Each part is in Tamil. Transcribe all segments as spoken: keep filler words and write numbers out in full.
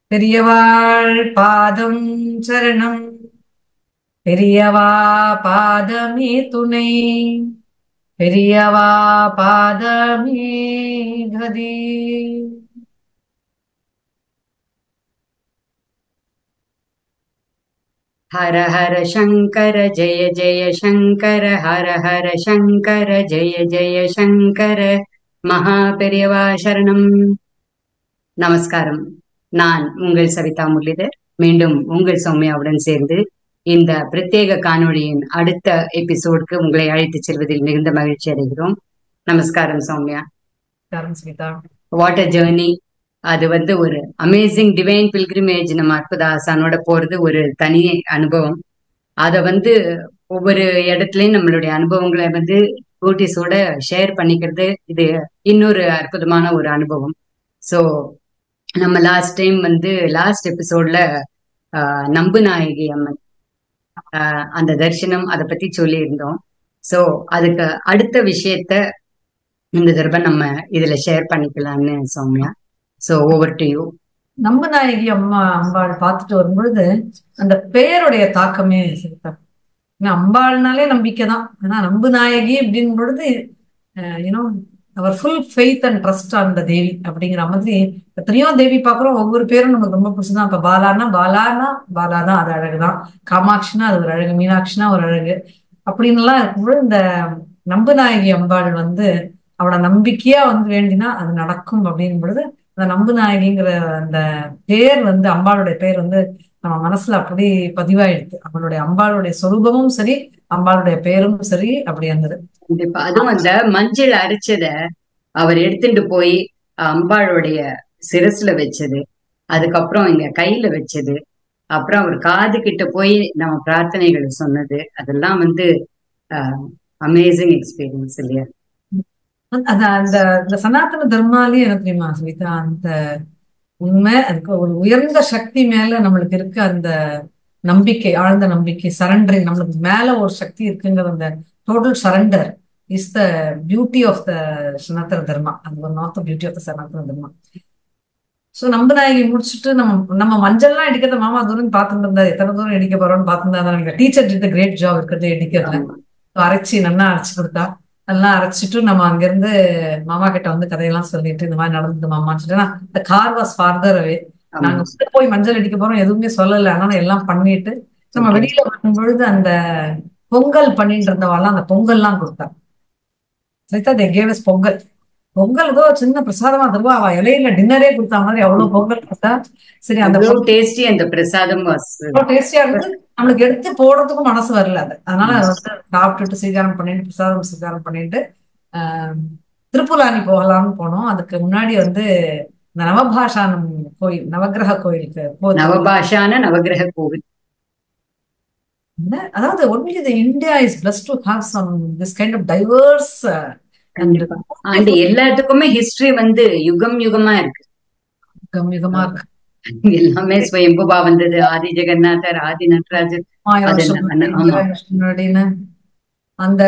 பெரியவாள் பாதம் சரணம். பெரியவா பாதமே துணை. பெரியவா பாதமே கதி. ஹர ஹர சங்கர ஜெய ஜெய சங்கர ஹர ஹர சங்கர ஜெய ஜெய சங்கர மகா பெரியவா சரணம். நமஸ்காரம். நான் உங்கள் சவிதா முரளிதர். மீண்டும் உங்கள் சௌமியாவுடன் சேர்ந்து இந்த பிரத்யேக காணொளியின் அடுத்த எபிசோடுக்கு உங்களை அழைத்துச் செல்வதில் மிகுந்த மகிழ்ச்சி அடைகிறோம். நமஸ்காரம் Soumya. Smita. What a journey. அது வந்து ஒரு அமேசிங் டிவைன் பில்கிரிமேஜ். நம்ம அற்புத ஆசானோட போறது ஒரு தனி அனுபவம். அதை வந்து ஒவ்வொரு இடத்துலயும் நம்மளுடைய அனுபவங்களை வந்து கூட்டிஸோட ஷேர் பண்ணிக்கிறது இது இன்னொரு அற்புதமான ஒரு அனுபவம். ஸோ நம்ம லாஸ்ட் டைம் வந்து லாஸ்ட் எபிசோட்ல ஆஹ் நம்பு நாயகி அம்மன் ஆஹ் அந்த தரிசனம் அதை பத்தி சொல்லியிருந்தோம். ஸோ அதுக்கு அடுத்த விஷயத்த இந்த தடவை நம்ம இதுல ஷேர் பண்ணிக்கலாம்னு Soumya. So over to you. Nambanayaki அம்மா அம்பாள் பார்த்துட்டு வரும்பொழுது அந்த பெயருடைய தாக்கமே சரிதா. ஏன்னா அம்பாள்னாலே நம்பிக்கை தான். ஆனா நம்பு நாயகி அப்படின் பொழுது you know our full faith and trust அந்த தேவி அப்படிங்கிற மாதிரி எத்தனையோ தேவி பார்க்குறோம். ஒவ்வொரு பேரும் நமக்கு ரொம்ப பிடிச்சதான். இப்ப பாலானா பாலானா பாலா தான், அது அழகுதான். காமாட்சினா அது ஒரு அழகு, மீனாட்சினா ஒரு அழகு அப்படின்னு எல்லாம் இருக்கும்போது இந்த நம்பு நாயகி அம்பாள் வந்து அவளோட நம்பிக்கையா வந்து வேண்டினா அது நடக்கும் அப்படின் பொழுது அந்த நம்பு நாயகிங்கிற அந்த பேர் வந்து அம்பாளுடைய பேர் வந்து நம்ம மனசுல அப்படி பதிவாயிடுது. அவளுடைய அம்பாளுடைய சொரூபமும் சரி, அம்பாளுடைய பேரும் சரி அப்படி இருந்தது. கண்டிப்பா. அதுவும் அந்த மஞ்சள் அரைச்சத அவர் எடுத்துட்டு போய் அம்பாளுடைய சிரசுல வச்சது, அதுக்கப்புறம் இங்க கையில வச்சது, அப்புறம் அவர் காது கிட்ட போய் நம்ம பிரார்த்தனைகளை சொன்னது, அதெல்லாம் வந்து அமேசிங் எக்ஸ்பீரியன்ஸ் இல்லையா? அந்த அந்த இந்த சனாதன தர்மாலே என்ன தெரியுமா சுவிதா, அந்த உண்மை அதுக்கு ஒரு உயர்ந்த சக்தி மேல நம்மளுக்கு இருக்க அந்த நம்பிக்கை, ஆழ்ந்த நம்பிக்கை, சரண்டரிங், நம்மளுக்கு மேல ஒரு சக்தி இருக்குங்கிற அந்த total surrender is the beauty of the Sanatana Dharma. அது ஒரு not the beauty of the Sanatana Dharma. So Nambanayaki முடிச்சுட்டு நம்ம நம்ம மஞ்சள்லாம் இடிக்கிறத மாமா தூரம் பார்த்துட்டு இருந்தா, எத்தனை தூரம் இடிக்க போறோம்னு பார்த்துருந்தா. டீச்சர் டிட் கிரேட் ஜாப் இருக்கிறது இடிக்கிறதுல. அரைச்சி நல்லா அரைச்சு கொடுத்தா. நல்லா அரைச்சிட்டு நம்ம அங்கிருந்து மாமா கிட்ட வந்து கதையெல்லாம் சொல்லிட்டு இந்த மாதிரி நடந்தது மாமான்னு சொல்லிட்டு இந்த கார் வாஸ் ஃபார்தர் அவே. நாங்க போய் மஞ்சள் அடிக்க போறோம் எதுவுமே சொல்லலை. அதனால எல்லாம் பண்ணிட்டு நம்ம வெளியில வரும் பொழுது அந்த பொங்கல் பண்ணிட்டு இருந்தவாள்லாம் அந்த பொங்கல்லாம் கொடுத்தா. Saritha, they gave us pongal. Pongal ஏதோ சின்ன பிரசாதமா தருவா. அவ இலையில டின்னரே கொடுத்தா மாதிரி அவ்வளவு பொங்கல் கொடுத்தா. சரி, அந்த டேஸ்டி அந்த பிரசாதம் டேஸ்டியா இருந்து நம்மளுக்கு எடுத்து போடுறதுக்கும் மனசு வரல. அது அதனால வந்து சாப்பிட்டுட்டு சீகாரம் பண்ணிட்டு பிரசாதம் சீகாரம் பண்ணிட்டு ஆஹ் திருப்புலானி போகலாம்னு போனோம். அதுக்கு முன்னாடி வந்து இந்த நவபாஷானம் கோயில், நவகிரக கோயிலுக்கு போகுது. நவபாஷான நவகிரக கோவில். அதாவது only the India is blessed to have some this kind of diverse and எல்லாத்துக்குமே ஹிஸ்டரி வந்து யுகம் யுகமா இருக்கு. யுகம் யுகமா இருக்கு. எல்லாமே ஸ்வயம்புவா வந்தது. ஆதி ஜெகநாதர், ஆதி நடராஜர், முன்னாடின்னு அந்த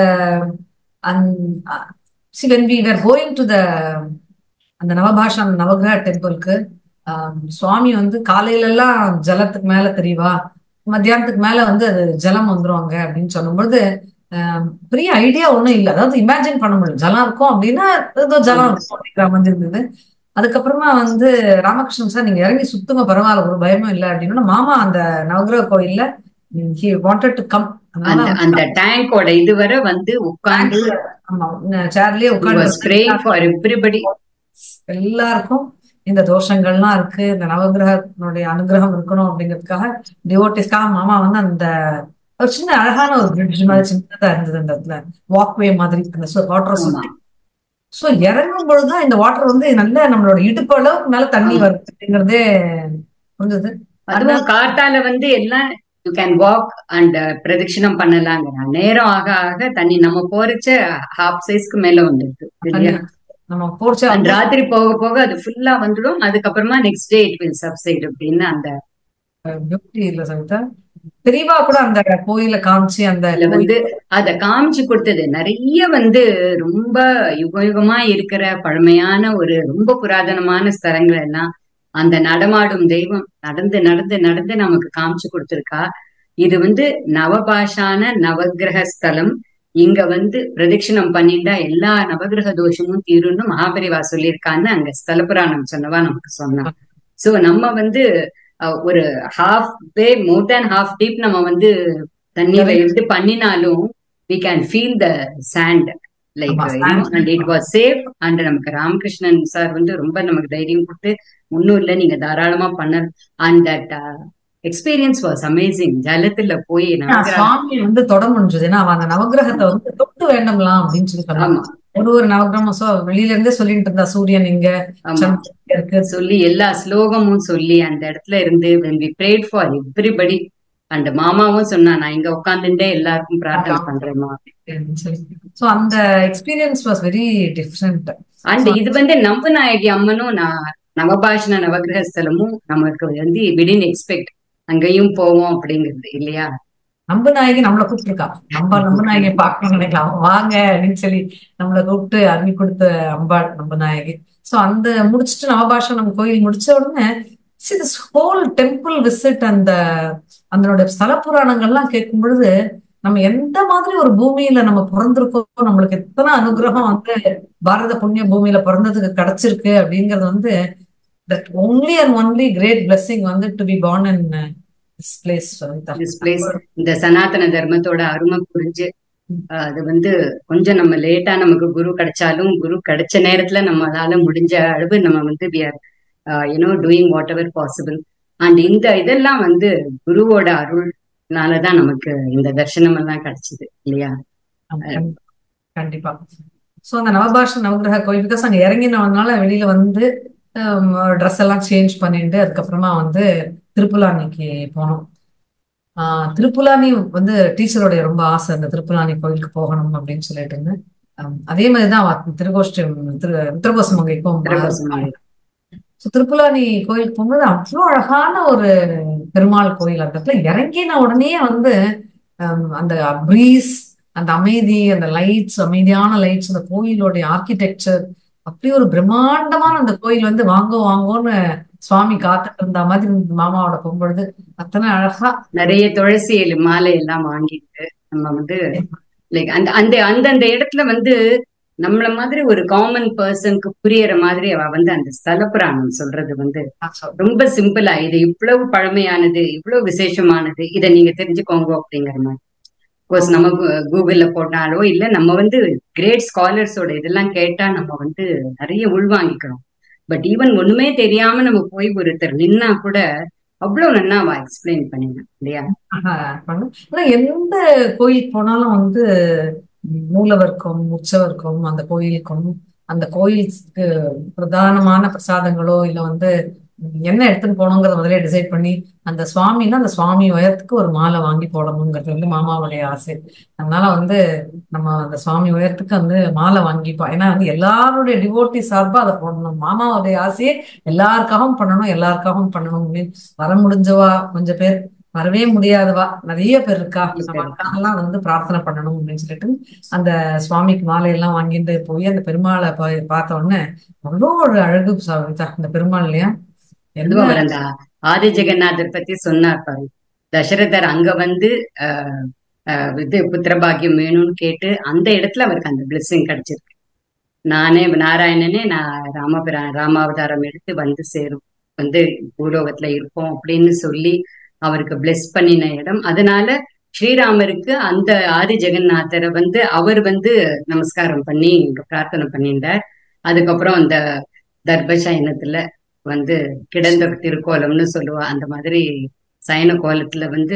when we were going to the அந்த நவபாஷா நவகிரக டெம்பிளுக்கு சுவாமி வந்து காலையில எல்லாம் ஜலத்துக்கு மேல தெரியவா, மத்தியானத்துக்கு மேல வந்து அது ஜலம் வந்துருவாங்க அப்படின்னு சொல்லும்பொழுது பெரிய ஐடியா ஒண்ணும் இல்லை. அதாவது இமேஜின் பண்ண முடியும் ஜலம் இருக்கும் அப்படின்னா ஏதோ ஜலம் இருக்கும் அப்படிங்கிற மாதிரி இருந்தது. அதுக்கப்புறமா வந்து ராமகிருஷ்ணன் சார் நீங்க இறங்கி சுத்துங்க பரவாயில்ல ஒரு பயமும் இல்லை அப்படின்னு மாமா அந்த நவகிரக கோயில்ல he wanted to come. அந்த டேங்கோட இதுவரை வந்து உட்கார்ந்து ஆமா சேர்லயே உட்கார்ந்து எல்லாருக்கும் இந்த தோஷங்கள்லாம் இருக்கு, இந்த நவகிரகனுடைய அனுகிரகம் இருக்கணும் அப்படிங்கிறதுக்காக டிவோட்டிஸ்க்காக மாமா வந்து அந்த ஒரு சின்ன அழகான ஒரு பிரிட்ஜ் மாதிரி சின்னதா இருந்தது அந்த இடத்துல, வாக்வே மாதிரி அந்த வாட்டர் சுத்தி. சோ இறங்கும் பொழுதுதான் இந்த வாட்டர் வந்து நல்ல நம்மளோட இடுப்பு அளவுக்கு மேல தண்ணி வருது அப்படிங்கறதே புரிஞ்சது. அதுவும் காத்தால வந்து எல்லாம் யூ கேன் வாக் அண்ட் பிரதட்சிணம் பண்ணலாங்க. நேரம் ஆக ஆக தண்ணி நம்ம போறச்ச ஹாஃப் சைஸ்க்கு மேல வந்துருக்கு இல்லையா? நம்ம போறச்ச ராத்திரி போக போக அது ஃபுல்லா வந்துடும். அதுக்கப்புறமா next day it will subside அப்படின்னு அந்த பியூட்டி இல்ல சவிதா. பெரியவா கூட அந்த கோயில காமிச்சு அந்த வந்து அத காமிச்சு கொடுத்தது நிறைய வந்து ரொம்ப யுக யுகமா இருக்கிற பழமையான ஒரு ரொம்ப புராதனமான ஸ்தலங்கள் எல்லாம் அந்த நடமாடும் தெய்வம் நடந்து நடந்து நடந்து நமக்கு காமிச்சு கொடுத்திருக்கா. இது வந்து நவபாஷான நவகிரக ஸ்தலம். இங்க வந்து பிரதட்சிணம் பண்ணிட்டா எல்லா நவகிரக தோஷமும் தீரும்னு மகாபெரிவா சொல்லியிருக்கான்னு அங்க ஸ்தல புராணம் சொன்னவா நமக்கு சொன்னா. சோ நம்ம வந்து அஹ், ஒரு half way more than half deep நம்ம வந்து தண்ணீர்ல கரெக்ட். இருந்து பண்ணினாலும் we can feel the sand like ஆமா, uh, you know and it Sanskrit. was safe. and நமக்கு ராமகிருஷ்ணன் சார் வந்து ரொம்ப நமக்கு தைரியம் கொடுத்து ஒன்னும் இல்ல நீங்க தாராளமா பண்ண. and that uh, experience was amazing. ஜலத்துல போய் நவகிரக சுவாமி வந்து தொட முடிஞ்சது. ஏன்னா அவன் அந்த நவகிரகத்தை வந்து தொட்டு வேண்டலாம் அப்படின்னு சொல்லி சொன்னான். ஆமா ஒரு ஒரு நவகிரகம் சோ வெளியில இருந்தே சொல்லிட்டு இருந்தா, சூரியன் இங்க, ஆமா சந்திரன் இங்க இருக்கு. சொல்லி எல்லா ஸ்லோகமும் சொல்லி அந்த இடத்துல இருந்து when we prayed for everybody. அந்த மாமாவும் சொன்னா நான் இங்க உட்காந்துட்டே எல்லாருக்கும் பிரார்த்தனை பண்றேம்மா. சோ அந்த experience was very different. And இது வந்து நம்பநாயகி அம்மனும் நான் நவபாஷண நவகிரக ஸ்தலமும் நமக்கு வந்து விடின் எக்ஸ்பெக்ட் அங்கேயும் போவோம் அப்படிங்கிறது இல்லையா. நம்பநாயகி நம்மளை கூப்பிட்டுருக்கா. நம்ம நம்பநாயகியை பார்க்கணும்னு நினைக்கலாம், வாங்க அப்படின்னு சொல்லி நம்மளை கூப்பிட்டு அருள் கொடுத்த அம்பாள் நம்பநாயகி. சோ அந்த முடிச்சுட்டு நவபாஷா நம்ம கோயில் முடிச்ச உடனே see this whole temple visit அந்த அதனுடைய ஸ்தல புராணங்கள்லாம் கேட்கும் பொழுது நம்ம எந்த மாதிரி ஒரு பூமியில நம்ம பிறந்திருக்கோம், நம்மளுக்கு எத்தனை அனுகிரகம் வந்து பாரத புண்ணிய பூமியில பிறந்ததுக்கு கிடைச்சிருக்கு அப்படிங்கிறது வந்து that only and only great blessing வந்து to be born in uh, this place. This place இந்த சனாதன தர்மத்தோட அருமை புரிஞ்சு அஹ், அது வந்து கொஞ்சம் நம்ம லேட்டா நமக்கு குரு கிடைச்சாலும் குரு கிடைச்ச நேரத்துல நம்மளால முடிஞ்ச அளவு நம்ம வந்து we are you know doing whatever possible. And இந்த இதெல்லாம் வந்து குருவோட அருள்னாலதான் நமக்கு இந்த தர்சனம் எல்லாம் கிடைச்சது இல்லையா. கண்டிப்பா. சோ அந்த நவபாஷ நவகிரக கோயில் பிகாஸ் அங்க இறங்கினவனால வெளியில வந்து ட்ரெஸ் எல்லாம் சேஞ்ச் பண்ணிட்டு அதுக்கப்புறமா வந்து திருப்புலானிக்கு போனோம். ஆஹ் திருப்புலானி வந்து டீச்சருடைய ரொம்ப ஆசை, அந்த திருப்புலானி கோயிலுக்கு போகணும் அப்படின்னு சொல்லிட்டு இருந்தேன். ஆம், அதே மாதிரிதான் அவ திருகோஷ்டி திரு உத்தரகோசமங்கைக்கும் உத்தரகோசமங்கை. ஸோ திருப்புலானி கோயிலுக்கு போகும்போது அவ்வளோ அழகான ஒரு பெருமாள் கோயில். அந்த இடத்துல இறங்கின உடனே வந்து ஹம், அந்த ப்ரீஸ், அந்த அமைதி, அந்த லைட்ஸ், அமைதியான லைட்ஸ், அந்த கோயிலோடைய ஆர்கிடெக்சர் அப்படி ஒரு பிரம்மாண்டமான அந்த கோயில் வந்து வாங்கோ வாங்கோன்னு சுவாமி காத்துட்டு இருந்த மாதிரி இருந்தது மாமாவோட போகும்பொழுது. அத்தனை அழகா நிறைய துளசி இலை மாலை எல்லாம் வாங்கிட்டு நம்ம வந்து லைக் அந்த அந்த அந்தந்த இடத்துல வந்து நம்மள மாதிரி ஒரு காமன் பர்சனுக்கு புரியற மாதிரி அவ வந்து அந்த ஸ்தல புராணம் சொல்றது வந்து நான் சொல்றேன். ரொம்ப சிம்பிளா இது இவ்வளவு பழமையானது இவ்வளவு விசேஷமானது இதை நீங்க தெரிஞ்சுக்கோங்க அப்படிங்கிற மாதிரி. கோர்ஸ் நம்ம கூ- கூகுள்ல போட்டாலோ இல்ல நம்ம வந்து கிரேட் ஸ்காலர்ஸோட இதெல்லாம் கேட்டா நம்ம வந்து நிறைய உள்வாங்கிக்கிறோம். பட் ஈவன் ஒண்ணுமே தெரியாம நம்ம போய் ஒருத்தர் நின்னா கூட அவ்வளவு நன்னா அவ எக்ஸ்பிளைன் பண்ணினா இல்லையா. ஆஹா, பண்ணு. ஆனா எந்த கோயிலுக்கு போனாலும் வந்து மூலவருக்கும் உற்சவருக்கும் அந்த கோயிலுக்கும் அந்த கோயிலுக்கு பிரதானமான பிரசாதங்களோ இல்ல வந்து என்ன எடுத்துட்டு போகணுங்கிறத முதல்ல டிசைட் பண்ணி அந்த சுவாமின்னா அந்த சுவாமி உயரத்துக்கு ஒரு மாலை வாங்கி போடணுங்கிறது வந்து மாமாவுடைய ஆசை. அதனால வந்து நம்ம அந்த சுவாமி உயரத்துக்கு வந்து மாலை வாங்கிப்போம். ஏன்னா வந்து எல்லாருடைய டிவோட்டி சார்பா அதை போடணும். மாமாவுடைய ஆசையே எல்லாருக்காகவும் பண்ணணும், எல்லாருக்காகவும் பண்ணணும் அப்படின்னு வர முடிஞ்சவா கொஞ்சம் பேர், வரவே முடியாதவா நிறைய பேர் இருக்கா, நம்ம அக்காலாம் வந்து பிரார்த்தனை பண்ணணும் அப்படின்னு சொல்லிட்டு அந்த சுவாமிக்கு மாலையெல்லாம் வாங்கிட்டு போய் அந்த பெருமாளை போய் பார்த்த உடனே அவ்வளோ ஒரு அழகு சாவிதா அந்த பெருமாள் இல்லையா. அதுவும் என்ன அவர் அந்த ஆதி ஜெகநாதர் பத்தி சொன்னார் பாரு. தசரதர் அங்க வந்து ஆஹ் ஆஹ் இது புத்திரபாகியம் வேணும்னு கேட்டு அந்த இடத்துல அவருக்கு அந்த பிளெஸிங் கிடைச்சிருக்கு. நானே நாராயணனே நான் ராமபிரா ராமாவதாரம் எடுத்து வந்து சேரும் வந்து பூலோகத்துல இருப்போம் அப்படின்னு சொல்லி அவருக்கு பிளெஸ் பண்ணின இடம். அதனால ஸ்ரீராமருக்கு அந்த ஆதி ஜெகநாதரை வந்து அவர் வந்து நமஸ்காரம் பண்ணி இங்க பிரார்த்தனை பண்ணிட்டார். அதுக்கப்புறம் அந்த தர்பசயனத்துல வந்து கிடந்த திருக்கோலம்னு சொல்லுவா. அந்த மாதிரி சயன கோலத்துல வந்து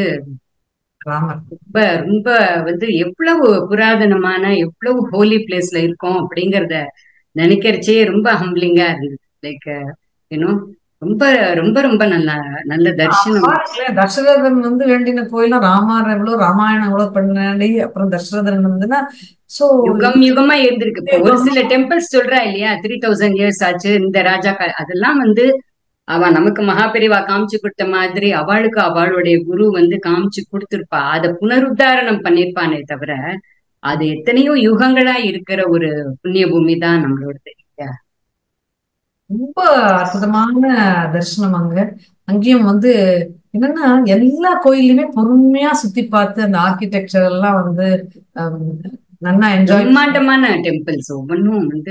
ராமர் ரொம்ப ரொம்ப வந்து எவ்வளவு புராதனமான எவ்வளவு ஹோலி பிளேஸ்ல இருக்கோம் அப்படிங்கறத நினைக்கிறச்சே ரொம்ப ஹம்பிளிங்கா இருந்தது. லைக் யூனோ ரொம்ப ரொம்ப ரொம்ப நல்ல நல்ல தரிசனம். தசரதன் வந்து வேண்டின கோயிலும் ராமார் எவ்வளவு ராமாயணம் எவ்வளவு பண்ணி அப்புறம் தசரதன் வந்துன்னா சோ யுகம் யுகமா இருந்திருக்கு. இப்போ ஒரு சில டெம்பிள்ஸ் சொல்றா இல்லையா த்ரீ தௌசண்ட் இயர்ஸ் ஆச்சு இந்த ராஜாக்கள், அதெல்லாம் வந்து அவ நமக்கு மகாபெரிவா காமிச்சு கொடுத்த மாதிரி அவளுக்கு அவளுடைய குரு வந்து காமிச்சு கொடுத்திருப்பா. அதை புனருத்தாரணம் பண்ணிருப்பானே தவிர அது எத்தனையோ யுகங்களா இருக்கிற ஒரு புண்ணிய பூமி தான் நம்மளோடது இல்லையா. ரொம்ப அற்புதமான தரிசனம் அங்க. அங்கேயும் வந்து என்னன்னா எல்லா கோயிலுமே பொறுமையா சுத்தி பார்த்து அந்த ஆர்கிடெக்சர் எல்லாம் வந்து ஹம், நல்லா என்ஜாய். பிரம்மாண்டமான டெம்பிள்ஸ் ஒவ்வொன்றும் வந்து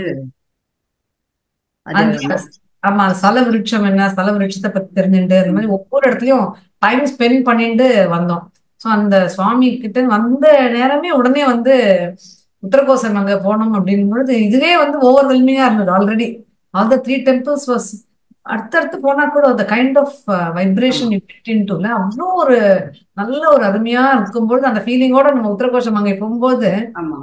அது அந்த ஆமா ஸ்தல விருட்சம் என்ன, ஸ்தல விருட்சத்தை பத்தி தெரிஞ்சுட்டு அந்த மாதிரி ஒவ்வொரு இடத்துலயும் டைம் ஸ்பெண்ட் பண்ணிட்டு வந்தோம். ஸோ அந்த சுவாமி கிட்ட வந்த நேரமே உடனே வந்து உத்தரகோசம் அங்க போனோம் அப்படின் பொழுது இதுவே வந்து ஓவர் வெல்மிங்கா இருந்தது. Already all the three temples was அடுத்தடுத்து போனா கூட அந்த kind of vibration you get இன்டுல அவ்வளோ ஒரு நல்ல ஒரு அருமையா இருக்கும்பொழுது அந்த ஃபீலிங்கோட நம்ம உத்தரகோஷம் அங்கே போகும்போது ஆமா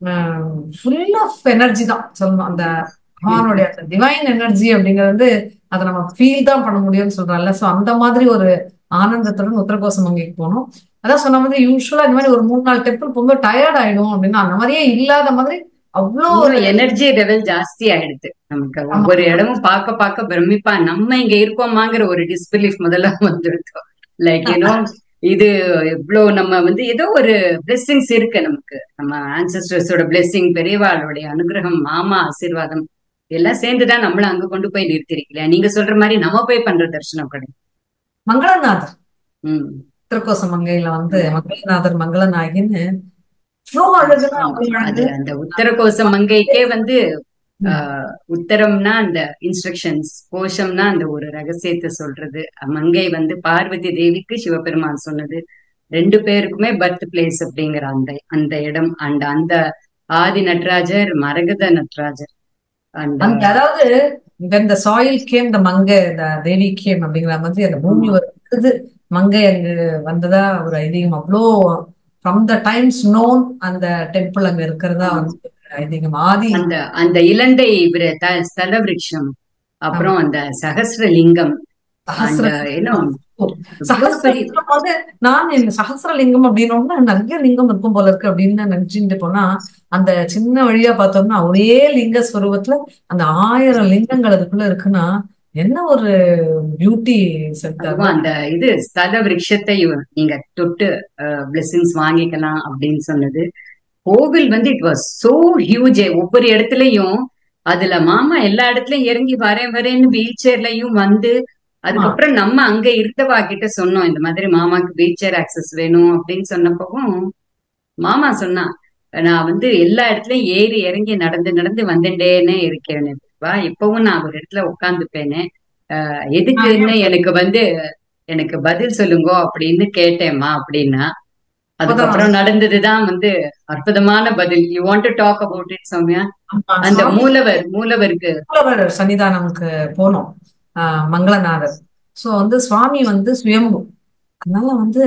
ஃபுல் ஆஃப் எனர்ஜி தான் சொல்லணும். அந்த பகவானுடைய அந்த டிவைன் எனர்ஜி அப்படிங்கிறது வந்து அதை நம்ம ஃபீல் தான் பண்ண முடியும்னு சொல்றாங்கல்ல. ஸோ அந்த மாதிரி ஒரு ஆனந்தத்துடன் உத்தரகோசம் அங்கேக்கு போனோம். அதான் சொன்ன மாதிரி யூஸ்வலா இந்த மாதிரி ஒரு மூணு நாலு டெம்பிள் போகும்போது டயர்ட் ஆயிடும் அப்படின்னா அந்த மாதிரியே இல்லாத மாதிரி அவ்வளோ ஒரு எனர்ஜி லெவல் ஜாஸ்தி ஆயிடுது நமக்கு. ஆமா. ஒவ்வொரு இடமும் பார்க்க பார்க்க பிரமிப்பா நம்ம இங்க இருக்கோமாங்கிற ஒரு டிஸ்பிலீஃப் முதல்ல வந்துருக்கோம். லைக் யூனோ இது இவ்வளவு நம்ம வந்து ஏதோ ஒரு பிளெஸிங்ஸ் இருக்கு நமக்கு. நம்ம ஆன்சஸ்டர்ஸோட பிளெஸிங், பெரியவாளுடைய அனுகிரகம், மாமா ஆசீர்வாதம் எல்லாம் சேர்ந்துதான் நம்மள அங்க கொண்டு போய் நிறுத்திருக்கல. நீங்க சொல்ற மாதிரி நம்ம போய் பண்ற தரிசனம் கிடையாது. மங்களநாதர் உம் உத்தரகோசம் மங்கையில வந்து மங்களநாதர் மங்களநாயகின்னு அவ்வளோ அழகுனா அவ்வளோ அது அழகு. அந்த உத்தரகோசம் மங்கைக்கே வந்து ம். ஆஹ் உத்தரம்னா அந்த இன்ஸ்ட்ரக்ஷன்ஸ், கோஷம்னா அந்த ஒரு ரகசியத்தை சொல்றது. மங்கை வந்து பார்வதி தேவிக்கு சிவபெருமான் சொன்னது. ரெண்டு பேருக்குமே பர்த் பிளேஸ் அப்படிங்கிற அந்த அந்த இடம். அண்ட் அந்த ஆதி நட்ராஜர் மரகத நட்ராஜர். அந்த அந்த அதாவது when the soil came the Mangai the Devi came அப்படிங்கிற மாதிரி அந்த பூமி வருது மங்கை அங்கு வந்ததா ஒரு ஐதீகம். அவ்வளோ ஃப்ரம் த டைம்ஸ் நோன் அந்த டெம்பிள் அங்க இருக்கிறதா வந்து ஐதீகம். ஆதி அந்த அந்த இலண்டை விர- த- ஸ்தல விருட்சம், அப்புறம் அந்த சகஸ்ரலிங்கம், அந்த என்ன சகசிரலிங்கம் வந்து நான் இந்த சகசிரலிங்கம் அப்படின்னோம்னா நிறைய லிங்கம் இருக்கும் போல இருக்கு அப்படின்னு நினைச்சுட்டு போனா அந்த சின்ன வழியா பார்த்தோம்னா ஒரே லிங்க ஸ்வரூபத்துல அந்த ஆயிரம் லிங்கங்கள் அதுக்குள்ள இருக்குன்னா என்ன ஒரு பியூட்டி சென்டர். அந்த இது ஸ்தல விருட்சத்தை நீங்க தொட்டு பிளெஸிங்ஸ் வாங்கிக்கலாம் அப்படின்னு சொன்னது. கோவில் வந்து இட் வாஸ் சோ ஹியூஜ். ஒவ்வொரு இடத்துலயும் அதுல மாமா எல்லா இடத்துலயும் இறங்கி வரேன் வரேன்னு வீல் சேர்லயும் வந்து, அதுக்கப்புறம் நம்ம அங்க இருந்தவா கிட்ட சொன்னோம் இந்த மாதிரி மாமாக்கு வீல் சேர் ஆக்சஸ் வேணும் அப்படின்னு சொன்னப்பவும் மாமா சொன்னா, நான் வந்து எல்லா இடத்துலயும் ஏறி இறங்கி நடந்து நடந்து வந்துட்டேனே இருக்கேன்னு வா, இப்பவும் நான் ஒரு இடத்துல உட்காந்துப்பேனே, ஆஹ் எதுக்குன்னு எனக்கு வந்து எனக்கு பதில் சொல்லுங்கோ அப்படின்னு கேட்டேம்மா அப்படின்னா, அதுக்கப்புறம் நடந்ததுதான் வந்து அற்புதமான பதில். You want to talk about it Soumya? அந்த மூலவர் மூலவருக்கு மூலவர் சன்னிதானம்க்கு போனோம். ஆஹ் மங்களநாதர். சோ வந்து சுவாமி வந்து சுயம்பு. அதனால வந்து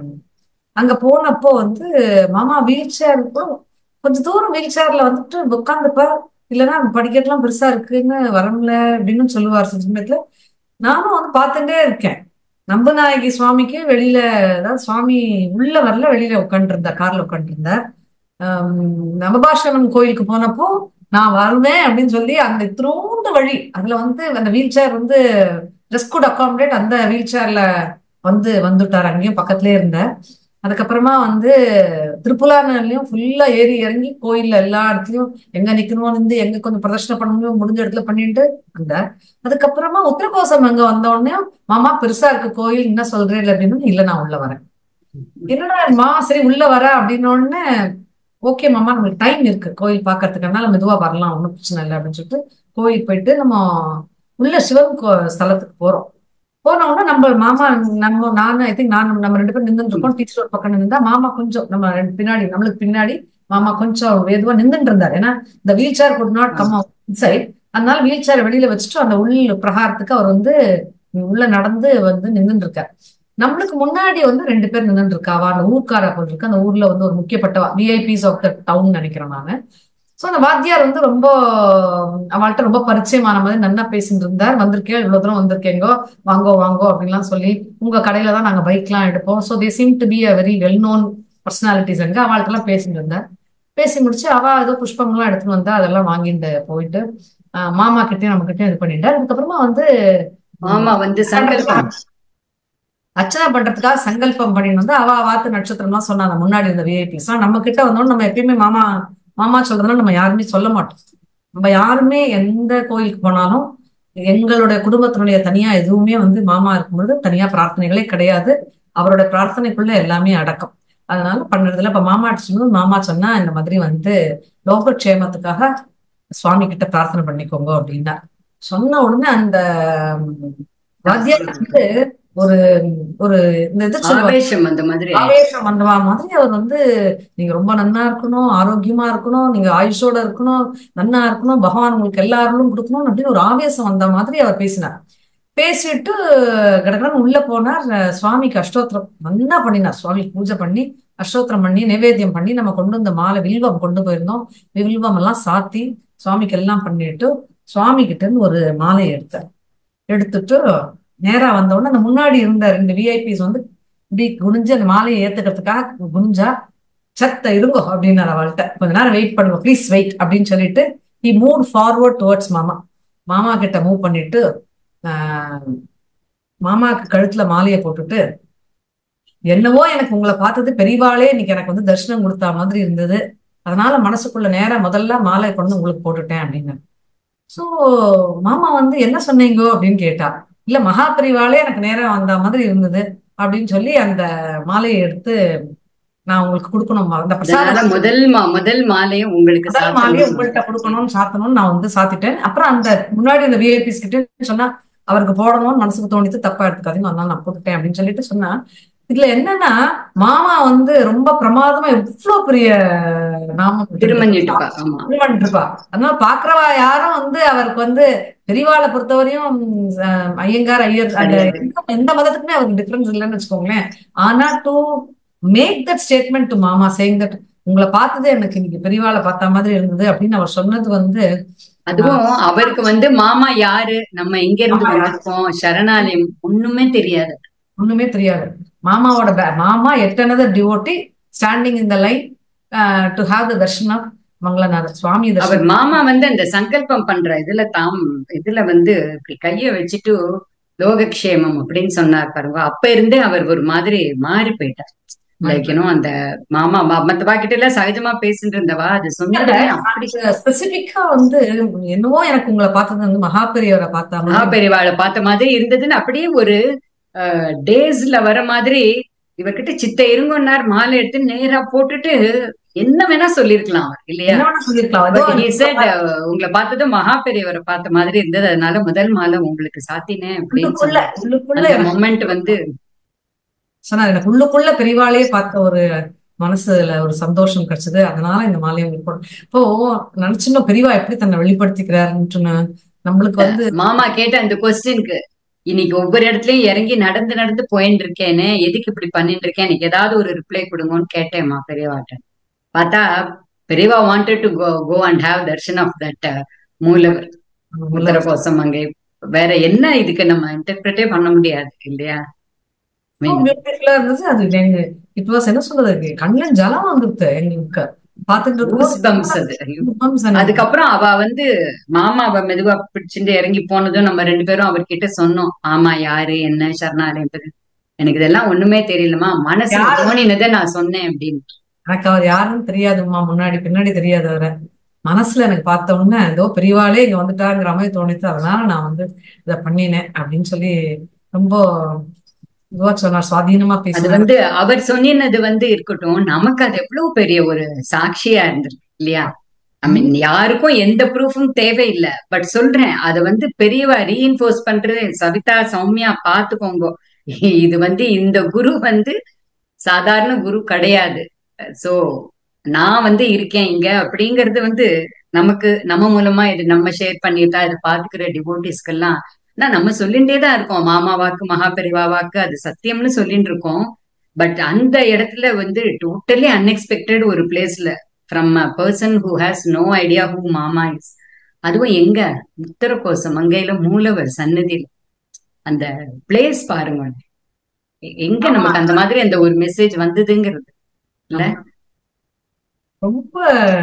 அங்க போனப்போ வந்து மாமா வீல் சேர் கொஞ்ச தூரம் வீல் சேர்ல வந்துட்டு உட்காந்துப்ப, இல்லைன்னா படிக்கட்டுலாம் பெருசா இருக்குன்னு வரல அப்படின்னு சொல்லுவார் சில சமயத்துல. நானும் வந்து பார்த்துட்டே இருக்கேன். நம்பநாயகி சுவாமிக்கு வெளியில, அதாவது சுவாமி உள்ள வரல, வெளியில உட்காந்துட்டு இருந்தார், கார்ல உட்காந்துட்டு இருந்தார். நவபாஷணம் கோயிலுக்கு போனப்போ நான் வருவேன் அப்படின்னு சொல்லி அந்த இத்திரோண்டு வழி அதுல வந்து அந்த வீல் சேர் வந்து ஜஸ்ட் குட் அகாமடேட் அந்த வீல் சேர்ல வந்து வந்துட்டார். அங்கேயும் பக்கத்துலயே இருந்தார். அதுக்கப்புறமா வந்து திருப்புலானையும் ஃபுல்லா ஏறி இறங்கி கோயில்ல எல்லா இடத்துலயும் எங்க நிக்கணும்னு இருந்து எங்க கொஞ்சம் பிரதர்ஷனம் பண்ண முடியும் முடிஞ்ச இடத்துல பண்ணிட்டு வந்தார். அதுக்கப்புறமா உத்தரகோசம் அங்க வந்த உடனே மாமா பெருசா இருக்கு கோயில், என்ன சொல்றேன் அப்படின்னு, இல்ல நான் உள்ள வரேன். என்னடா மா சரி உள்ள வர அப்படின்னு உடனே ஓகே மாமா நம்மளுக்கு டைம் இருக்கு கோயில் பாக்குறதுக்குனால மெதுவா வரலாம், ஒன்றும் பிரச்சனை இல்லை அப்படின்னு சொல்லிட்டு கோயில் போயிட்டு நம்ம உள்ள சிவன் ஸ்தலத்துக்கு போறோம். போன உடனே நம்ம மாமா நம்ம நானும் ஐ திங்க் நான் நம்ம ரெண்டு பேரும் நின்றுட்டு இருக்கோம். டீச்சர் ஒரு பக்கம் நின்றா, மாமா கொஞ்சம் நம்ம ரெண்டு பின்னாடி நம்மளுக்கு பின்னாடி மாமா கொஞ்சம் வேதுவா நின்றுட்டு இருந்தார். ஏன்னா இந்த wheelchair could not come inside. அதனால வீல் சேர் வெளியில வச்சுட்டு அந்த உள்ள பிரகாரத்துக்கு அவர் வந்து உள்ள நடந்து வந்து நின்றுட்டு இருக்கார். நம்மளுக்கு முன்னாடி வந்து ரெண்டு பேர் நின்றுட்டு இருக்காவா, அந்த ஊர்க்காரா போட்டிருக்கு. அந்த ஊர்ல வந்து ஒரு முக்கியப்பட்ட விஐபிஸ் ஆஃப் த டவுன் நினைக்கிறேன் நானு. சோ அந்த வாத்தியார் வந்து ரொம்ப அவள்கிட்ட ரொம்ப பரிச்சயமான மாதிரி நல்லா பேசிட்டு இருந்தார். வந்திருக்கேன், இவ்வளவு தூரம் வந்திருக்கேங்கோ, வாங்கோ வாங்கோ அப்படின்லாம் சொல்லி, உங்க கடையில தான் நாங்க பைக் எல்லாம் எடுப்போம். So they seem to be a very well known personalities. அங்க அவள்கிட்ட எல்லாம் பேசிட்டு இருந்தார். பேசி முடிச்சு அவ ஏதோ புஷ்பங்கள்லாம் எடுத்துட்டு வந்தா, அதெல்லாம் வாங்கிட்டு போயிட்டு மாமா கிட்டயும் நம்ம கிட்டயும் இது பண்ணிட்டார். அதுக்கப்புறமா வந்து மாமா வந்து சங்கல்பம் அர்ச்சனை பண்றதுக்காக சங்கல்பம் பண்ணிட்டு வந்து அவ வாத்து நட்சத்திரம்லாம் சொன்னாங்க முன்னாடி இருந்த விஐபிஸ். நம்ம கிட்ட வந்தோம்னு நம்ம எப்பயுமே மாமா மாமா சொல்றதுனால நம்ம யாருமே சொல்ல மாட்டோம். நம்ம யாருமே எந்த கோயிலுக்கு போனாலும் எங்களுடைய குடும்பத்தினுடைய தனியா எதுவுமே வந்து மாமா இருக்கும்பொழுது தனியா பிரார்த்தனைகளே கிடையாது. அவரோட பிரார்த்தனைக்குள்ள எல்லாமே அடக்கம். அதனால பண்றதுல இப்ப மாமா சொன்னது, மாமா சொன்னா இந்த மாதிரி வந்து லோகக்ஷேமத்துக்காக சுவாமி கிட்ட பிரார்த்தனை பண்ணிக்கோங்க அப்படின்னா சொன்ன உடனே அந்த வாத்தியார் வந்து ஒரு ஒரு இந்த இது சொல்லுவாங்க, ஆவேசம் அந்த மாதிரி ஆயிடுச்சு. ஆவேசம் வந்தவா மாதிரி அவர் வந்து நீங்க ரொம்ப நன்னா இருக்கணும், ஆரோக்கியமா இருக்கணும், நீங்க ஆயுஷோட இருக்கணும், நன்னா இருக்கணும், பகவான் உங்களுக்கு எல்லா அருளும் கொடுக்கணும் அப்படின்னு ஒரு ஆவேசம் வந்த மாதிரி அவர் பேசினார். பேசிட்டு கடகடன்னு உள்ள போனார். சுவாமிக்கு அஷ்டோத்திரம் நன்னா பண்ணினார். சுவாமிக்கு பூஜை பண்ணி அஷ்டோத்திரம் பண்ணி நைவேத்தியம் பண்ணி நம்ம கொண்டு வந்த மாலை வில்வம் கொண்டு போயிருந்தோம். வில்வம் எல்லாம் சாத்தி சுவாமிக்கு எல்லாம் பண்ணிட்டு சுவாமி கிட்ட இருந்து ஒரு மாலையை எடுத்தார். எடுத்துட்டு நேரா வந்த உடனே அந்த முன்னாடி இருந்த ரெண்டு விஐபிஸ் வந்து இப்படி குனிஞ்சு அந்த மாலையை ஏத்துக்கிறதுக்காக குனிஞ்சா, சத்த இருங்கோ அப்படின்னாரு அவள்கிட்ட, கொஞ்ச நேரம் வெயிட் பண்ணுங்க ப்ளீஸ் வெயிட் அப்படின்னு சொல்லிட்டு ஹி மூவ் ஃபார்வர்ட் டுவர்ட்ஸ் மாமா. மாமா கிட்ட மூவ் பண்ணிட்டு ஆஹ் மாமாக்கு கழுத்துல மாலையை போட்டுட்டு, என்னவோ எனக்கு உங்களை பார்த்தது பெரியவாளே இன்னைக்கு எனக்கு வந்து தரிசனம் கொடுத்தா மாதிரி இருந்தது, அதனால மனசுக்குள்ள நேரம் முதல்ல மாலை கொண்டு உங்களுக்கு போட்டுட்டேன் அப்படின்னு. சோ மாமா வந்து என்ன சொன்னீங்கோ அப்படின்னு கேட்டா, இல்ல மகா பெரிவாளே எனக்கு நேரம் வந்த மாதிரி இருந்தது அப்படின்னு சொல்லி அந்த மாலையை எடுத்து நான் உங்களுக்கு கொடுக்கணும், அந்த அதனால பிரசாதம் முதல் மா முதல் மாலையும் உங்களுக்கு முதல் மாலையை உங்கள்கிட்ட சாத்தணும். கொடுக்கணும்னு சாத்தணும்னு நான் வந்து சாத்திட்டேன். அப்புறம் அந்த முன்னாடி அந்த விஐபிஸ் கிட்ட சொன்னா அவருக்கு போடணும்னு மனசுக்கு தோணித்து, தப்பா எடுத்துக்காதீங்க அதனால நான் போட்டுட்டேன் அப்படின்னு சொல்லிட்டு சொன்னா, இதுல என்னன்னா மாமா வந்து ரொம்ப பிரமாதமா எவ்வளவு பெரிய நாமம் திருமணிட்டுப்பா. ஆமா, திருமணிட்டு இருப்பா. அதனால பாக்குறவா யாரும் வந்து அவருக்கு வந்து பெரியவாளை பொறுத்தவரையும் அஹ், ஐயங்கார் ஐயர் அந்த கிடையாது. எந்த எந்த மதத்துக்குமே அவருக்கு டிஃபரன்ஸ் இல்லைன்னு வச்சுக்கோங்களேன். ஆனா to make that statement to மாமா சேயிங் தட் உங்களை பார்த்தது எனக்கு இன்னைக்கு பெரியவாளை பார்த்த மாதிரி இருந்தது அப்படின்னு அவர் சொன்னது வந்து அதுவும் அவருக்கு வந்து மாமா யாரு, நம்ம எங்க இருந்து மாமா யாரு வந்திருக்கோம், சரணாலயம் ஒண்ணுமே தெரியாது. ஒண்ணுமே தெரியாது. மாமாவோட பே- மாமா at another devotee standing in the line to have the darshan of Mangalanathar Swami அவர் தர்ஷன். மாமா வந்து அந்த சங்கல்பம் பண்ற இதுல தாம் இதுல வந்து இப்படி கைய வச்சுட்டு லோகக்ஷேமம் அப்படின்னு சொன்னார் பாருங்க. அப்ப இருந்தே அவர் ஒரு மாதிரி மாறி போயிட்டார். லைக் யூனோ அந்த மாமா ம- மத்தவா கிட்ட எல்லாம் சகஜமா பேசிட்டு இருந்தவா அது சொன்னதுமே அப்படி ஸ்பெசிபிக்கா வந்து என்னவோ எனக்கு உங்களை பார்த்தது வந்து மகாபெரியவரை பார்த்த மகா மாதிரி பெரியவாளை பார்த்த மாதிரி இருந்ததுன்னு அப்படியே ஒரு டேஸ்ல வர மாதிரி இவர்கிட்ட சித்த இருங்கன்னார். மாலை எடுத்து நேரா போட்டுட்டு என்ன வேணா சொல்லிருக்கலாம் அவர், இல்லையா? என்ன வேணா சொல்லியிருக்கலாம். But அதுவும் he said, uh, உங்களை பார்த்ததும் மகா பெரியவரை பார்த்த மாதிரி இருந்தது, அதனால முதல் மாலை உங்களுக்கு சாத்தினேன் அப்படின்னு உள்ளுக்குள்ள சொன்னார். உள்ளுக்குள்ள அந்த எனக்கு மொமெண்ட் வந்து சொன்னார், எனக்கு உள்ளுக்குள்ள பெரியவாளையே பார்த்த ஒரு மனசுல ஒரு சந்தோஷம் கிடைச்சது, அதனால இந்த மாலையை உங்களுக்கு போட இப்போ நினைச்சுன்னு பெரியவா எப்படி தன்னை வெளிப்படுத்திக்கிறாருன்னு நம்மளுக்கு வந்து மாமா கேட்ட அந்த கொஸ்டினுக்கு இன்னைக்கு ஒவ்வொரு இடத்துலயும் இறங்கி நடந்து நடந்து போயின்னு இருக்கேனே, எதுக்கு இப்படி பண்ணிட்டு இருக்கேன், எனக்கு ஏதாவது ஒரு ரிப்ளை கொடுங்கன்னு கேட்டேம்மா பெரியவாட்ட. பார்த்தா பெரியவா wanted to go go and have darshan of that மூலவர் உத்தர கோசம். அங்கே வேற என்ன இதுக்கு நம்ம இன்டர்பிரட்டே பண்ண முடியாது, இல்லையா? மீன் பியூட்டிஃபுல்லா இருந்துச்சு. அது எங்க இட் வாஸ் என்ன சொல்றது, கண்ணுல ஜலம் வந்துருது எங்களுக்கு பார்த்துட்டு கூஸ் பம்ப்ஸ் அது. இருக்கும்போது. அதுக்கப்புறம் அவ வந்து மாமாவை மெதுவா பிடிச்சிட்டு இறங்கி போனதும் நம்ம ரெண்டு பேரும் அவர்கிட்ட சொன்னோம், ஆமா யாரு என்ன சரணாலயம் பத்தி எனக்கு இதெல்லாம் ஒண்ணுமே தெரியலமா, மனசுல யாரு தோணினதை நான் சொன்னேன் அப்படின்னு. எனக்கு அவர் யாருன்னு தெரியாதும்மா, முன்னாடி பின்னாடி தெரியாது அவரை. மனசுல எனக்கு பார்த்த உடனே ஏதோ பெரியவாளே இங்க வந்துட்டாங்கிற மாதிரி தோணித்து, அதனால நான் வந்து இதை பண்ணினேன் அப்படின்னு சொல்லி ரொம்ப இதுவா சொன்னார், சுவாதீனமா அது பேசினார். வந்து அவர் சொன்னினது வந்து இருக்கட்டும், நமக்கு அது எவ்வளவு பெரிய ஒரு சாட்சியா இருந்திருக்கு, இல்லையா? ஐ மீன் யாருக்கும் எந்த ப்ரூஃபும் தேவையில்லை. பட் சொல்றேன், அதை வந்து பெரியவா ரீஇன்ஃபோர்ஸ் பண்றது, சவிதா சௌமியா பாத்துக்கோங்க, இது வந்து இந்த குரு வந்து சாதாரண குரு கிடையாது. சோ நான் வந்து இருக்கேன் இங்க அப்படிங்கறது வந்து நமக்கு நம்ம மூலமா இது நம்ம ஷேர் பண்ணிட்டா இதை பாத்துக்கிற டிவோட்டிஸ்க்கெல்லாம் நான் நம்ம சொல்லிட்டே தான் இருக்கோம், மாமா வாக்கு மகா பெரிவா வாக்கு அது சத்தியம்னு சொல்லிட்டு இருக்கோம். பட் அந்த இடத்துல வந்து டோட்டலி அன்எக்ஸ்பெக்டட் ஒரு பிளேஸ்ல from a person who has no idea who மாமா இஸ், அதுவும் எங்க உத்தர கோசம் மங்கையில மூலவர் சன்னதியில அந்த பிளேஸ் பாருங்க, எ- எங்க ஆமா, நமக்கு அந்த மாதிரி அந்த ஒரு மெசேஜ் வந்ததுங்கிறது, இல்ல? ஆமா. ரொம்ப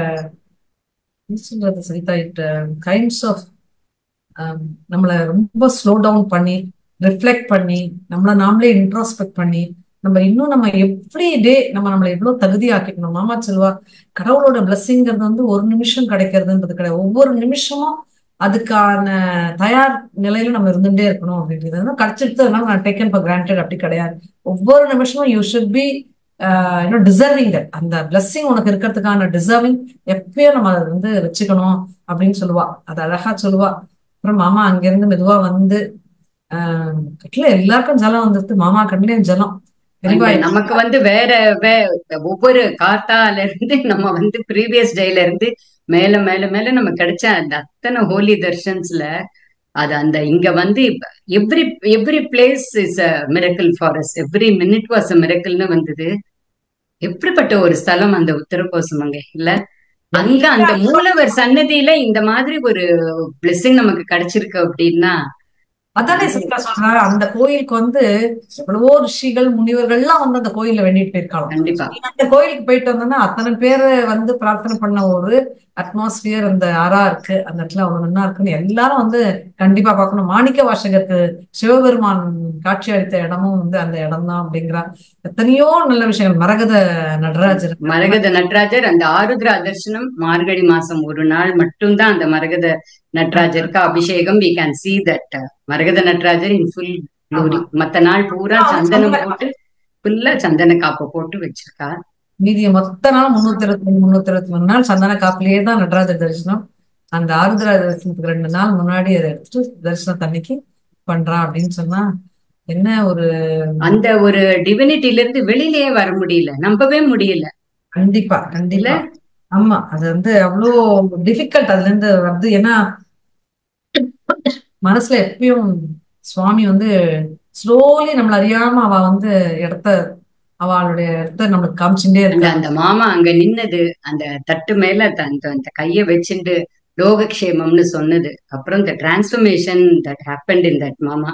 என்ன சொல்றது சரிதா, இட் கைண்ட்ஸ் ஆஃப் நம்மளை ரொம்ப ஸ்லோ டவுன் பண்ணி ரிஃப்ளெக்ட் பண்ணி நம்மளை நாமளே இன்ட்ரோஸ்பெக்ட் பண்ணி நம்ம இன்னும் நம்ம எவ்ரி டே நம்ம நம்மளை எவ்வளவு தகுதி ஆக்கிக்கணும். மாமா சொல்வா, கடவுளோட பிளஸ்ஸிங்கிறது வந்து ஒரு நிமிஷம் கிடைக்கிறதுன்றது கிடையாது, ஒவ்வொரு நிமிஷமும் அதுக்கான தயார் நிலையில நம்ம இருந்துட்டே இருக்கணும் அப்படின்றது கிடைச்சிட்டு நான் டேக்கன் ஃபார் கிராண்டட் அப்படி கிடையாது. ஒவ்வொரு நிமிஷமும் யூ ஷுட் பி இன்னும் டிசர்விங் தட். அந்த பிளஸ்ஸிங் உனக்கு இருக்கிறதுக்கான டிசர்விங் எப்பயும் நம்ம அதை வந்து வச்சுக்கணும் அப்படின்னு சொல்லுவா. அது அழகா சொல்லுவா. அப்புறம் மாமா அங்கிருந்து மெதுவா வந்து ஆஹ் கட்டில எல்லாருக்கும் ஜலம் வந்துருது, மாமா கண்ணிலையும் ஜலம். பெரியவா நமக்கு வந்து வேற வே ஒவ்வொரு காத்தால இருந்து நம்ம வந்து ப்ரீவியஸ் டேல இருந்து மேல மேல மேல நம்ம கிடைச்ச அந்த அத்தனை ஹோலி தர்ஷன்ஸ்ல அது அந்த இங்க வந்து every every place is a miracle for us, every minute was a மிரக்கிள்னு வந்தது. எப்படிப்பட்ட ஒரு ஸ்தலம் அந்த உத்தரகோசமங்கை இல்ல. அங்க அந்த மூலவர் சன்னதியில இந்த மாதிரி ஒரு பிளெஸிங் நமக்கு கிடைச்சிருக்கு அப்படின்னா அதானே சீதா சொல்ற. அந்த கோயிலுக்கு வந்து எவ்வளவோ ரிஷிகள் முனிவர்கள் எல்லாம் வந்து அந்த கோயில வேண்டிட்டு போயிருக்காங்க. கண்டிப்பா அந்த கோயிலுக்கு போயிட்டு வந்தோம்னா அத்தனை பேரு வந்து பிரார்த்தனை பண்ண ஒரு அட்மாஸ்பியர் அந்த ஆறா இருக்கு. அந்த இடத்துல அவ்வளவு நல்லா இருக்குன்னு எல்லாரும் வந்து கண்டிப்பா பார்க்கணும். மாணிக்க வாசகருக்கு சிவபெருமான் காட்சி அளித்த இடமும் வந்து அந்த இடம் தான் அப்படிங்கிற எத்தனையோ நல்ல விஷயங்கள். மரகத நடராஜர் மரகத நடராஜர் அந்த ஆருத்ரா தர்சனம் மார்கழி மாசம் ஒரு நாள் மட்டும்தான் அந்த மரகத நடராஜருக்கு அபிஷேகம். வி கேன் சி தட் மரகத நடராஜர் இன் ஃபுல் க்ளோரி. மத்த நாள் பூரா சந்தனம் போட்டு ஃபுல்லா சந்தன காப்பு போட்டு வச்சிருக்கா. மீதிய மொத்த நாள் முன்னூத்தி இருபத்தி ரெண்டு முன்னூத்தி இருபத்தி மூணு நாள் சந்தன காப்பிலேயே தான் நடராஜர் தரிசனம். அந்த ஆருத்ரா தரிசனத்துக்கு ரெண்டு நாள் முன்னாடி அதை எடுத்துட்டு தரிசனம் தண்ணிக்கு பண்றான் அப்படின்னு சொன்னா என்ன ஒரு அந்த ஒரு டிவினிட்டில இருந்து வெளியிலேயே வர முடியல, நம்பவே முடியல. கண்டிப்பா கண்டிப்பா. ஆமா, அது வந்து அவ்வளோ டிஃபிகல்ட் அதுல இருந்து வருது. ஏன்னா மனசுல எப்பயும் சுவாமி வந்து ஸ்லோலி நம்மள அறியாம அவ வந்து இடத்த அவளுடைய இடத்த நம்மளுக்கு காமிச்சுட்டே அந்த இருக்கா. அந்த மாமா அங்க நின்னது, அந்த தட்டு மேல அந்த அந்த கைய வச்சுட்டு லோகக்ஷேமம்னு சொன்னது, அப்புறம் இந்த transformation that happened in that மாமா.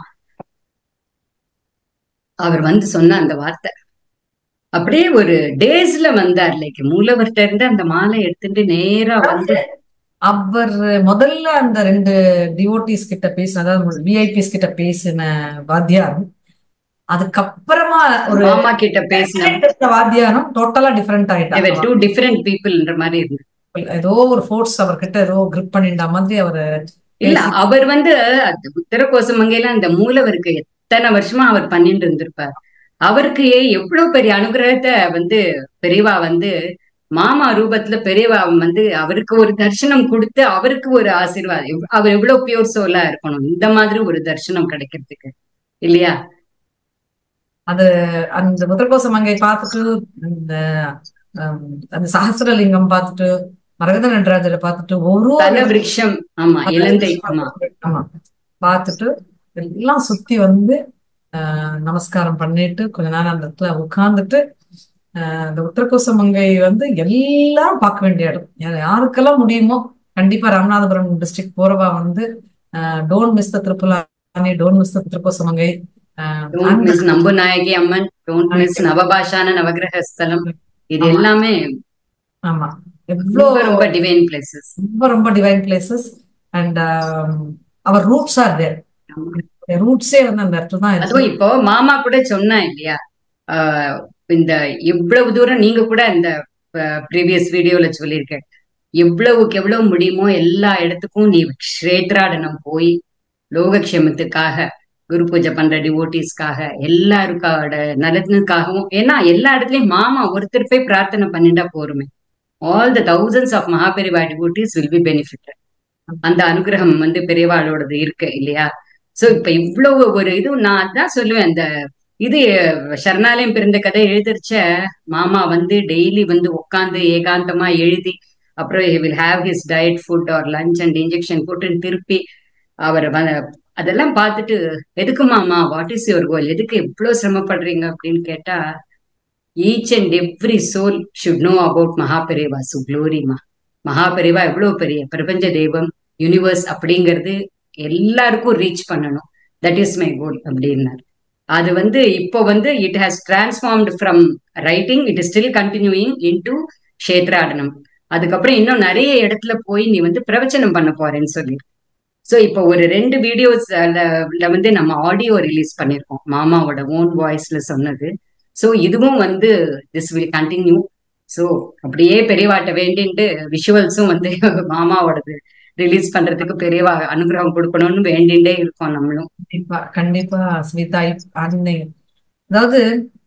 அவர் வந்து சொன்ன அந்த வார்த்தை அப்படியே ஒரு டேஸ்ல வந்தார். லைக் மூலவர்கிட்ட இருந்து அந்த மாலை எடுத்துட்டு நேரா வந்து அவர் முதல்ல அந்த ரெண்டு டிவோட்டிஸ் கிட்ட பேசின, அதாவது விஐபிஸ் கிட்ட பேசின வாத்தியார், அதுக்கப்புறமா ஒரு மாமா கிட்ட பேசின வாத்தியாரும் டோட்டலா டிஃபரெண்ட் ஆயிட்டாங்க. டூ டிஃபரெண்ட் பீப்புள்ன்ற மாதிரி இருந்து ஏதோ ஒரு ஃபோர்ஸ் அவர்கிட்ட ஏதோ கிரிப் பண்ணிட்ட மாதிரி அவரு இல்ல. அவர் வந்து உத்தரகோசமங்கையில அந்த மூலவருக்கு எத்தனை வருஷமா அவர் பண்ணிட்டு இருந்திருப்பார். அவருக்கு எவ்வளவு பெரிய அனுகிரகத்தை வந்து பெரியவா வந்து மாமா ரூபத்துல பெரியவா வந்து அவருக்கு ஒரு தரிசனம் கொடுத்து அவருக்கு ஒரு ஆசீர்வாதம். அவர் எவ்வளவு பியூர் சோலா இருக்கணும் இந்த மாதிரி ஒரு தரிசனம் கிடைக்கிறதுக்கு இல்லையா. அது அந்த உத்தரகோசமங்கை பார்த்துட்டு இந்த அந்த சஹசிரலிங்கம் பார்த்துட்டு மரகத நடராஜரை பார்த்துட்டு ஒரு விருட்சம் ஆமா இலந்தை ஆமா பார்த்துட்டு எல்லாம் சுத்தி வந்து ஆஹ் நமஸ்காரம் பண்ணிட்டு கொஞ்ச நேரம் அந்த இடத்துல உட்கார்ந்துட்டு ஆஹ் அந்த உத்தரகோசமங்கை வந்து எல்லாரும் பார்க்க வேண்டிய இடம். யாருக்கெல்லாம் முடியுமோ கண்டிப்பா ராமநாதபுரம் டிஸ்ட்ரிக்ட் போறவா வந்து don't miss the Thiruppullani, don't miss the Uttarakosamangai, don't miss Nambunayaki Amman, don't miss Navapashana Navagraha ஸ்தலம். இது எல்லாமே ஆமா எவ்வளவு ரொம்ப டிவைன் பிளேசஸ், ரொம்ப ரொம்ப divine places. And our roots are there. ரூட்ஸே வந்து அந்த இடத்துல தான். அதுவும் இப்போ மாமா கூட சொன்னா இல்லையா, ஆஹ் இந்த எவ்வளவு தூரம் நீங்க கூட இந்த ப்ரீவியஸ் வீடியோல சொல்லியிருக்க, எவ்வளவுக்கு எவ்வளவு முடியுமோ எல்லா இடத்துக்கும் நீ க்ஷேத்ராடனம் போய் லோகக்ஷேமத்துக்காக குரு பூஜை பண்ற டிவோட்டிஸ்க்காக எல்லாருக்காட நலனுக்காகவும். ஏன்னா எல்லா இடத்துலயும் மாமா ஒருத்தர் போய் பிரார்த்தனை பண்ணிட்டா போருமே, all the thousands of Mahaperiva devotees will be benefited. அந்த அனுகிரகம் வந்து பெரியவாளோடது இருக்கு இல்லையா. சோ இப்ப இவ்வளவு ஒரு இது நான் அதான் சொல்லுவேன். இந்த இது சரணாலயம் பிறந்த கதை எழுதிருச்ச மாமா வந்து டெய்லி வந்து உட்காந்து ஏகாந்தமா எழுதி, அப்புறம் he will have his diet food or lunch and injection போட்டு திருப்பி அவர் அதெல்லாம் பார்த்துட்டு, எதுக்கு மாமா, வாட் இஸ் யுவர் கோல், எதுக்கு எவ்வளவு சிரமப்படுறீங்க அப்படின்னு கேட்டா, each and every soul should know about Mahaperiva சு க்ளோரிமா. மகாபெரிவா எவ்வளவு பெரிய பிரபஞ்ச தெய்வம், யூனிவர்ஸ் அப்படிங்கிறது எல்லாருக்கும் ரீச் பண்ணணும். தட் இஸ் மை கோல் அப்படின்னாரு. அது வந்து இப்போ வந்து it has transformed from writing, it is still continuing into க்ஷேத்ராடனம். அதுக்கப்புறம் இன்னும் நிறைய இடத்துல போய் நீ வந்து பிரவச்சனம் பண்ண போறேன்னு சொல்லி. ஸோ இப்போ ஒரு ரெண்டு வீடியோஸ்ல வந்து நம்ம ஆடியோ ரிலீஸ் பண்ணியிருக்கோம், மாமாவோட ஓன் வாய்ஸ்ல சொன்னது. ஸோ இதுவும் வந்து திஸ் வில் கண்டினியூ. ஸோ அப்படியே பெரியவாட்ட வேண்டின்ட்டு விஷுவல்ஸும் வந்து மாமாவோடது ரிலீஸ் பண்றதுக்கு பெரியவா அனுகிரகம் கொடுக்கணும்னு வேண்டிண்டே இருக்கோம் நம்மளும். கண்டிப்பா கண்டிப்பா ஸ்மிதா. அன்னை அதாவது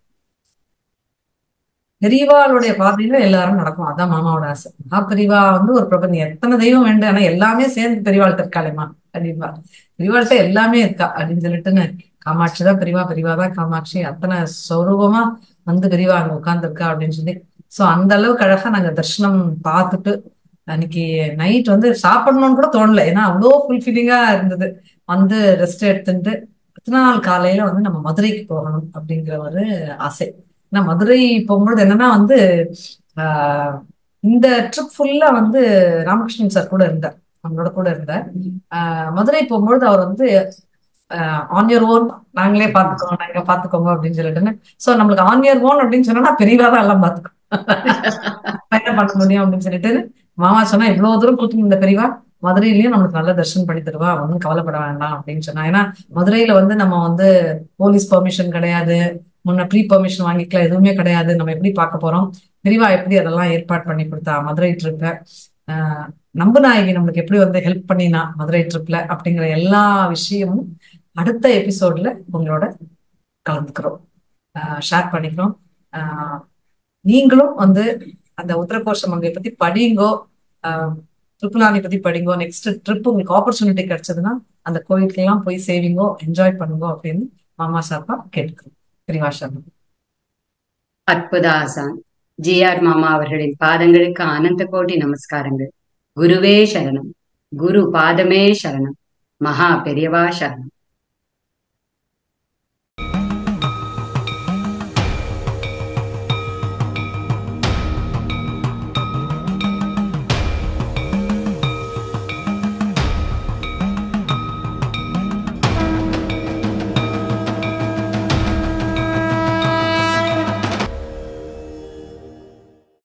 பெரியவாளுடைய பாதையில எல்லாரும் நடக்கும். அதான் மாமாவோட ஆசை. மகா பெரியவா வந்து ஒரு பிரபஞ்சம், எத்தனை தெய்வம் வேண்டும், ஆனா எல்லாமே சேர்ந்து பெரியவாள்கிட்ட இருக்காளேம்மா. கண்டிப்பா பெரியவாள்கிட்ட எல்லாமே இருக்கா அப்படின்னு சொல்லிட்டுன்னு காமாட்சி தான் பெரியவா, பெரியவா தான் காமாட்சி, அத்தனை சொரூபமா வந்து பெரியவா அங்க உட்கார்ந்துருக்கா அப்படின்னு சொல்லி. சோ அந்த அளவுக்கு அழகா நாங்க தரிசனம் பார்த்துட்டு அன்னைக்கு நைட் வந்து சாப்பிடணும்னு கூட தோணல. ஏன்னா அவ்வளோ ஃபுல்ஃபில்லிங்கா இருந்தது. வந்து ரெஸ்ட் எடுத்துட்டு அடுத்த நாள் காலையில வந்து நம்ம மதுரைக்கு போகணும் அப்படிங்கிற ஒரு ஆசை. ஏன்னா மதுரை போகும்போது என்னன்னா வந்து ஆஹ் இந்த ட்ரிப் ஃபுல்லா வந்து ராமகிருஷ்ணன் சார் கூட இருந்தார், நம்மளோட கூட இருந்தார். ஆஹ் மதுரை போகும்போது அவர் வந்து ஆன் யர் ஓன், நாங்களே பாத்துக்கோங்க, நாங்க பாத்துக்கோங்க அப்படின்னு சொல்லிட்டுன்னு. சோ நம்மளுக்கு ஆன் யர் ஓன் அப்படின்னு சொன்னா பெரியவா தான் எல்லாம் பாத்துக்கோ, என்ன பண்ண முடியும் அப்படின்னு சொல்லிட்டு மாமா சொன்னா இவ்வளவு தூரம் கூட்டிட்டு இந்த பெரியவா மதுரையிலயும் நம்மளுக்கு நல்ல தர்ஷனம் பண்ணி தருவா, ஒன்றும் கவலைப்பட வேண்டாம் அப்படின்னு சொன்னா. ஏன்னா மதுரையில வந்து நம்ம வந்து போலீஸ் பெர்மிஷன் கிடையாது, முன்ன ப்ரீ பெர்மிஷன் வாங்கிக்கலாம், எதுவுமே கிடையாது. நம்ம எப்படி பார்க்க போறோம், பெரியவா எப்படி அதெல்லாம் ஏற்பாடு பண்ணி கொடுத்தா மதுரை ட்ரிப்ப, ஆஹ் நம்புநாயகி நம்மளுக்கு எப்படி வந்து ஹெல்ப் பண்ணினா மதுரை ட்ரிப்ல அப்படிங்கிற எல்லா விஷயமும் அடுத்த எபிசோட்ல உங்களோட கலந்துக்கிறோம், ஷேர் பண்ணிக்கிறோம். ஆஹ் நீங்களும் வந்து அந்த உத்தரகோஷ மங்கையை பத்தி படிங்கோ, ஆஹ் ட்ரிப்புலானி பத்தி படிங்கோ. நெக்ஸ்ட் ட்ரிப் உங்களுக்கு ஆப்பர்ச்சுனிட்டி கிடைச்சதுன்னா அந்த கோயிலுக்கு எல்லாம் போய் சேவிங்கோ, என்ஜாய் பண்ணுங்க அப்படின்னு மாமா சார்பா கேட்டுக்கிறோம். பெரியவா சார்பா அற்புத ஆசான் ஜி ஆர் மாமா அவர்களின் பாதங்களுக்கு அனந்த கோடி நமஸ்காரங்கள். குருவே சரணம், குரு பாதமே சரணம், மகா பெரியவா சரணம்.